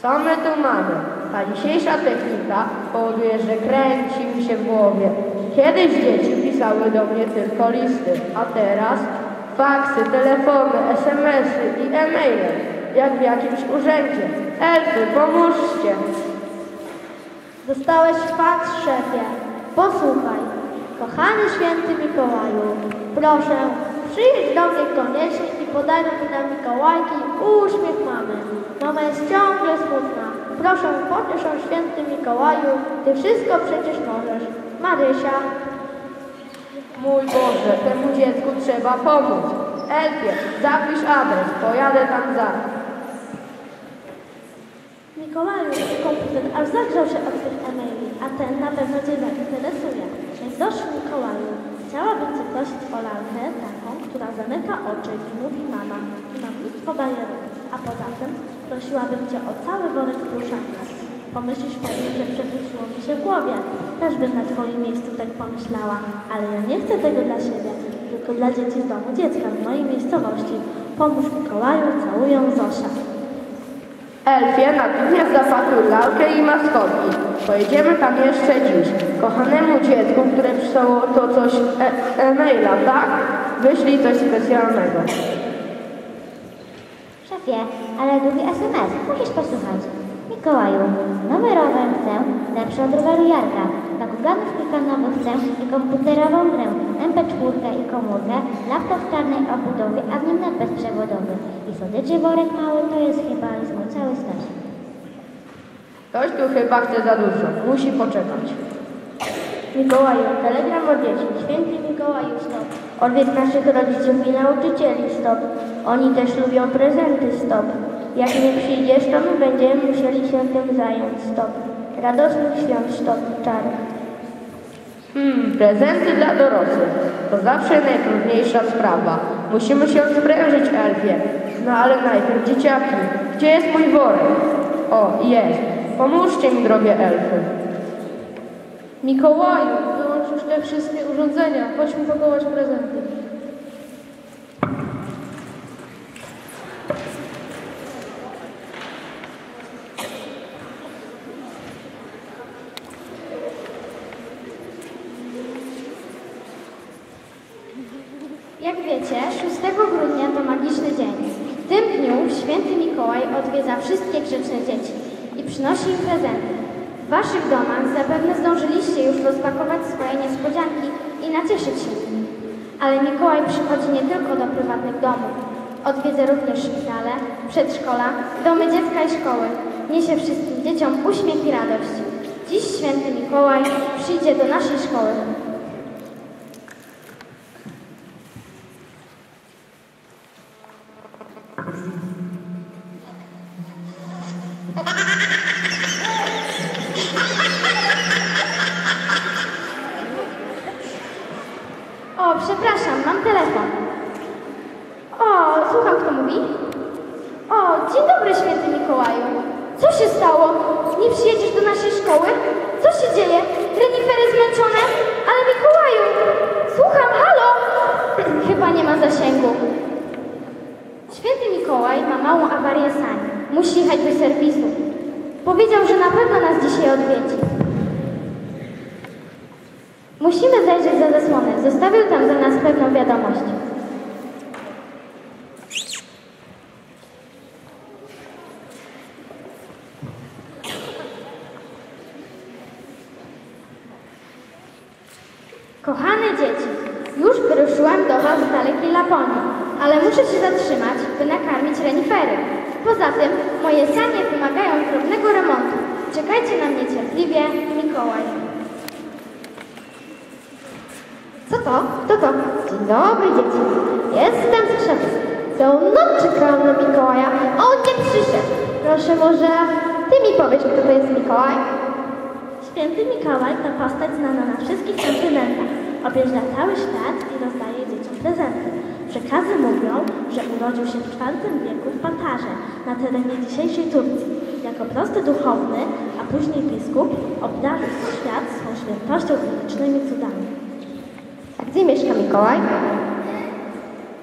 Co my tu mamy? Ta dzisiejsza technika powoduje, że kręci mi się w głowie. Kiedyś dzieci pisały do mnie tylko listy, a teraz faksy, telefony, SMS-y i e-maile, jak w jakimś urzędzie. Elfy, pomóżcie! Dostałeś faks, szefie. Posłuchaj. Kochany święty Mikołaju, proszę, przyjedź do mnie koniecznie i podaj mi na Mikołajki uśmiech mamy. Mama jest ciągle smutna. Proszę, pociesz ją, święty Mikołaju, ty wszystko przecież możesz. Marysia. Mój Boże, temu dziecku trzeba pomóc. Elfie, zapisz adres, pojadę tam zaraz. Mikołaju, komputer aż zagrzał się od tych e-maili, a ten na pewno cię zainteresuje. Najzdroższy Mikołaju, chciałabym cię prosić o lalkę taką, która zamyka oczy i mówi mama i ma mnóstwo bajerów. A poza tym prosiłabym cię o cały worek pluszaka. Pomyślisz pewnie, że przewróciło mi się w głowie. Też bym na twoim miejscu tak pomyślała, ale ja nie chcę tego dla siebie, tylko dla dzieci z domu dziecka w mojej miejscowości. Pomóż Mikołaju, całuję Zosia. Elfie, natychmiast zapakuj lalkę i maskotki. Pojedziemy tam jeszcze dziś. Kochanemu dziecku, które przysłało to coś e-maila, tak? Wyślij coś specjalnego. Szefie, ale długi SMS. Musisz posłuchać. Mikołaju, nowy rower chcę, lepszy od roweru Jarka. Bakuganów kilka nowych chcę i komputerową grę, MP4 i komórkę, laptop w czarnej obudowie, a w nim net bezprzewodowy. I słodyczy worek mały to jest chyba mój cały staż. Ktoś tu chyba chce za dużo. Musi poczekać. Mikołaju, telegram od dzieci. Święty Mikołaju, stop. Odwiedź naszych rodziców i nauczycieli, stop. Oni też lubią prezenty, stop. Jak nie przyjdziesz, to my będziemy musieli się tym zająć, stop. Radosnych świąt, stop, Czarek. Prezenty dla dorosłych. To zawsze najtrudniejsza sprawa. Musimy się sprężyć, Elfie. No ale najpierw dzieciaki. Gdzie jest mój worek? O, jest. Pomóżcie mi, drogie elfy. Mikołaju, wyłącz już te wszystkie urządzenia. Chodźmy pakować prezenty. Jak wiecie, 6 grudnia to magiczny dzień. W tym dniu święty Mikołaj odwiedza wszystkie grzeczne dzieci i przynosi im prezenty. W waszych domach zapewne zdążyliście już rozpakować swoje niespodzianki i nacieszyć się nimi. Ale Mikołaj przychodzi nie tylko do prywatnych domów. Odwiedza również szpitale, przedszkola, domy dziecka i szkoły. Niesie wszystkim dzieciom uśmiech i radość. Dziś święty Mikołaj przyjdzie do naszej szkoły. O, przepraszam, mam telefon. O, słucham, kto mówi? O, dzień dobry, święty Mikołaju. Co się stało? Nie przyjedziesz do naszej szkoły? Co się dzieje? Renifery zmęczone? Ale Mikołaju! Słucham, halo! Chyba nie ma zasięgu. Święty Mikołaj ma małą awarię sani. Musi jechać do serwisu. Powiedział, że na pewno nas dzisiaj odwiedzi. Musimy zajrzeć za zasłonę. Zostawił tam za nas pewną wiadomość. Kochane dzieci, już wyruszyłam do was z dalekiej Laponii, ale muszę się zatrzymać, by nakarmić renifery. Poza tym moje sanie wymagają drobnego remontu. Czekajcie na mnie cierpliwie, Mikołaj. Co to? Kto to? Dzień dobry, dzieci. Jestem z szefem. Całą noc czekałam na Mikołaja, a on nie przyszedł. Proszę, może ty mi powiesz, kto to jest Mikołaj? Święty Mikołaj to postać znana na wszystkich kontynentach. Objeżdża cały świat i rozdaje dzieciom prezenty. Przekazy mówią, że urodził się w IV wieku w Patarze, na terenie dzisiejszej Turcji. Jako prosty duchowny, a później biskup, obdarzył świat swą świętością i licznymi cudami. A gdzie mieszka Mikołaj?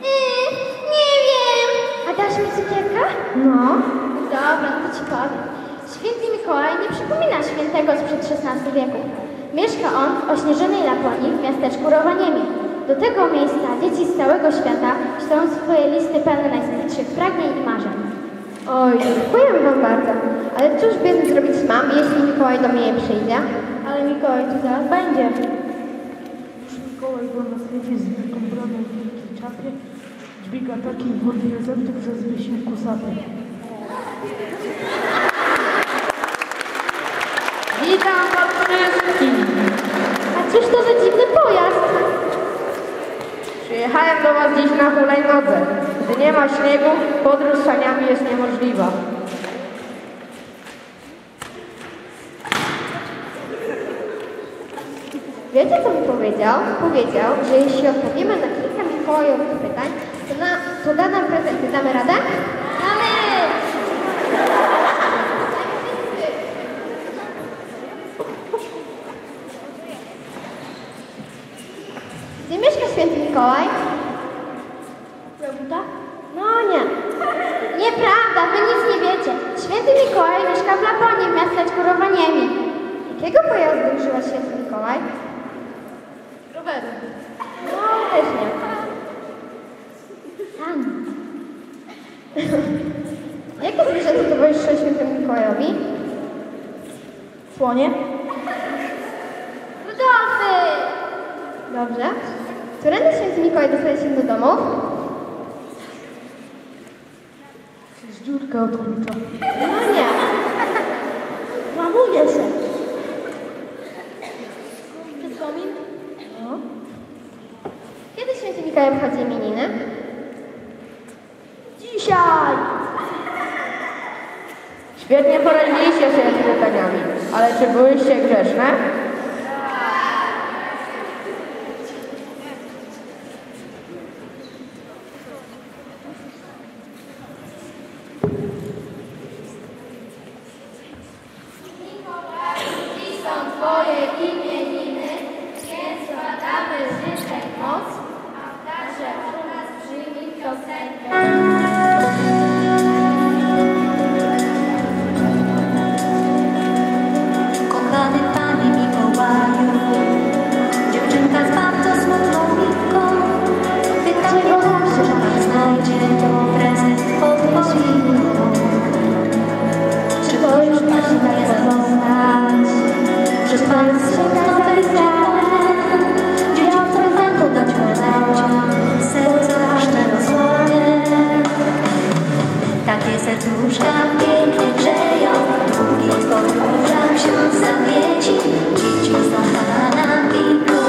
Nie wiem. A dasz mi cukierka? No. Dobra, to ci powiem. Święty Mikołaj nie przypomina świętego sprzed XVI wieku. Mieszka on w ośnieżonej Laponii w miasteczku Rovaniemi. Do tego miejsca dzieci z całego świata ślą swoje listy pełne najskrytszych pragnień i marzeń. Oj, dziękuję wam bardzo. Ale cóż więc zrobić mam, jeśli Mikołaj do mnie nie przyjdzie? Ale Mikołaj tu zaraz będzie. Już Mikołaj był na świecie z wielką brodą w wielkiej czapie. Dźwiga takich wody prezentów, że zwie się kusaty. Witam was wszystkich! A cóż to za dziwny pojazd? Przyjechałem do was dziś na hulajnodze. Gdy nie ma śniegu, podróż saniami jest niemożliwa. Wiecie, co mi powiedział? Powiedział, że jeśli odpowiemy na kilka Mikołajowych pytań, to da nam prezenty. Damy radę? Mamy! Gdzie mieszka święty Mikołaj? Prawda? No nie. Nieprawda, wy nic nie wiecie. Święty Mikołaj mieszka w Laponii, w miasteczku Rovaniemi. Jakiego pojazdu używa święty Mikołaj? Roweru. No, też nie. Tam. Jakie zwierzęta towarzyszą świętemu Mikołajowi? Słonie. Rudolfy! Dobrze. Którędy święty Mikołaj dostaje się do domów? Przez dziurkę od klucza. No nie. Łamuje się. Przed komin? No. Kiedy święty Mikołaj obchodzi imieniny? Dzisiaj! Świetnie poradziliście sobie z pytaniami, ale czy byłyście grzeczne? Są twoje imieniny, więc składamy życzeń moc, a także u nas przyjmij piosenkę. Kochany Panie Mikołaju, dziewczynka z bardzo smutną minką pyta mnie zawsze, że Pan znajdzie to prezent pod choinką. Czy to już Pan nie zapoznać, że Pan smutno będzie dzieciom prezentu dać prezent, serca szczero słonie. Takie serduszka pięknie grzeją, długi w podróżach się zawiedzi, dzieci z Pana Mikołaja.